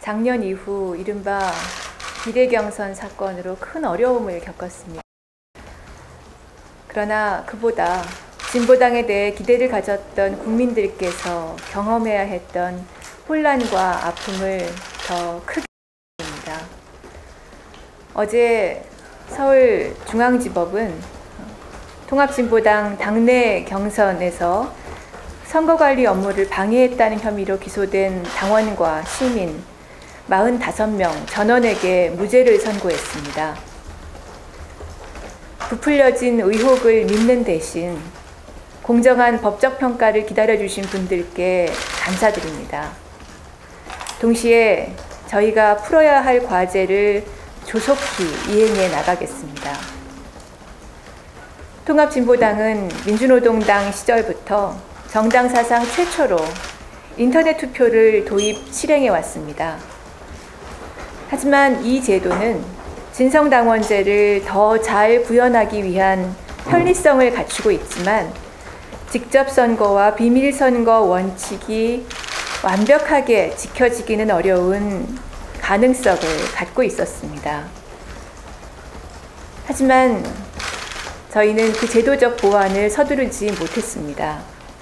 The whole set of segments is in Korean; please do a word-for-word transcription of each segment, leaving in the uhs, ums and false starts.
작년 이후 이른바 비례경선 사건으로 큰 어려움을 겪었습니다. 그러나 그보다 진보당에 대해 기대를 가졌던 국민들께서 경험해야 했던 혼란과 아픔을 더 크게 느낍니다. 어제 서울중앙지법은 통합진보당 당내 경선에서 선거관리 업무를 방해했다는 혐의로 기소된 당원과 시민 사십오 명 전원에게 무죄를 선고했습니다. 부풀려진 의혹을 믿는 대신 공정한 법적 평가를 기다려주신 분들께 감사드립니다. 동시에 저희가 풀어야 할 과제를 조속히 이행해 나가겠습니다. 통합진보당은 민주노동당 시절부터 정당 사상 최초로 인터넷 투표를 도입 실행해 왔습니다. 하지만 이 제도는 진성당원제를 더 잘 구현하기 위한 편리성을 갖추고 있지만 직접 선거와 비밀 선거 원칙이 완벽하게 지켜지기는 어려운 가능성을 갖고 있었습니다. 하지만 저희는 그 제도적 보완을 서두르지 못했습니다.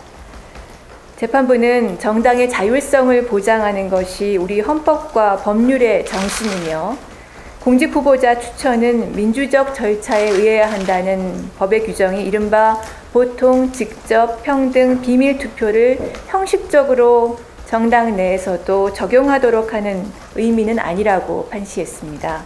재판부는 정당의 자율성을 보장하는 것이 우리 헌법과 법률의 정신이며 공직후보자 추천은 민주적 절차에 의해야 한다는 법의 규정이 이른바 보통, 직접, 평등, 비밀 투표를 형식적으로 정당 내에서도 적용하도록 하는 의미는 아니라고 판시했습니다.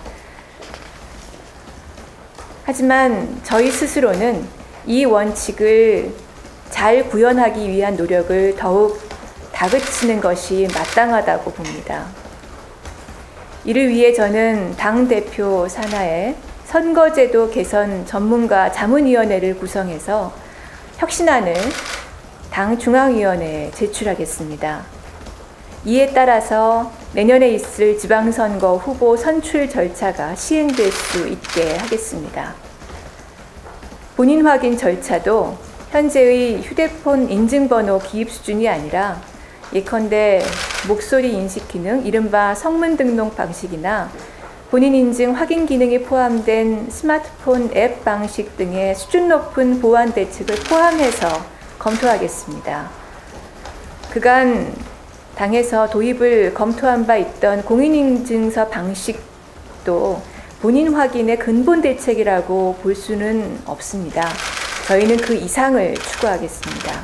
하지만 저희 스스로는 이 원칙을 잘 구현하기 위한 노력을 더욱 다그치는 것이 마땅하다고 봅니다. 이를 위해 저는 당대표 산하에 선거제도 개선 전문가 자문위원회를 구성해서 혁신안을 당 중앙위원회에 제출하겠습니다. 이에 따라서 내년에 있을 지방선거 후보 선출 절차가 시행될 수 있게 하겠습니다. 본인 확인 절차도 현재의 휴대폰 인증번호 기입 수준이 아니라 예컨대 목소리 인식 기능, 이른바 성문 등록 방식이나 본인 인증 확인 기능이 포함된 스마트폰 앱 방식 등의 수준 높은 보안 대책을 포함해서 검토하겠습니다. 그간 당에서 도입을 검토한 바 있던 공인인증서 방식도 본인 확인의 근본 대책이라고 볼 수는 없습니다. 저희는 그 이상을 추구하겠습니다.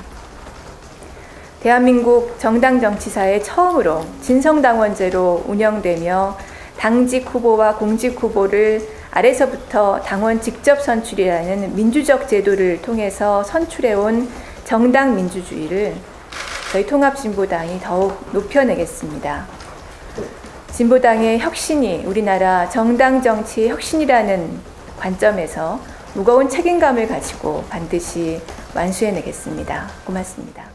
대한민국 정당 정치사에 처음으로 진성당원제로 운영되며 당직 후보와 공직 후보를 아래서부터 당원 직접 선출이라는 민주적 제도를 통해서 선출해온 정당 민주주의를 저희 통합진보당이 더욱 높여내겠습니다. 진보당의 혁신이 우리나라 정당 정치의 혁신이라는 관점에서 무거운 책임감을 가지고 반드시 완수해내겠습니다. 고맙습니다.